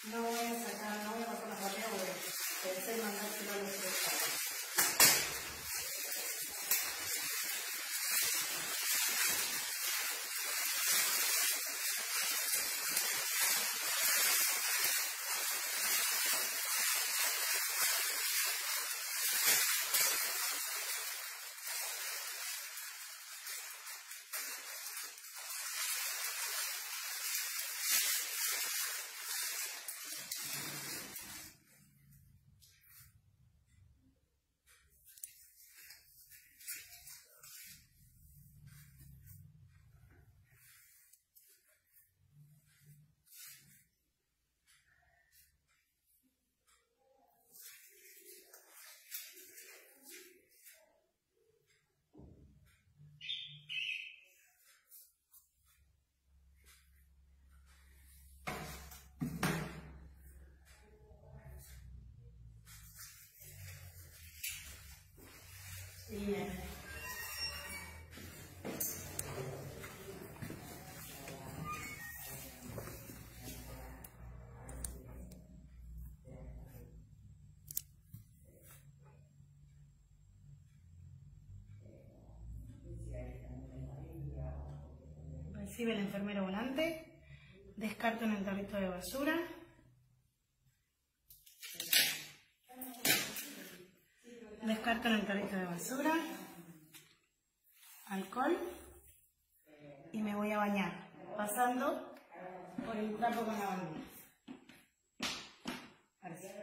No voy a sacar, no voy a pasar la tarea porque pensé mandárselo a los tres. Bien. Recibe el enfermero volante, descarto en el tarrito de basura. Descarto en el tarrito de basura, alcohol y me voy a bañar, pasando por el trapo con la bandera.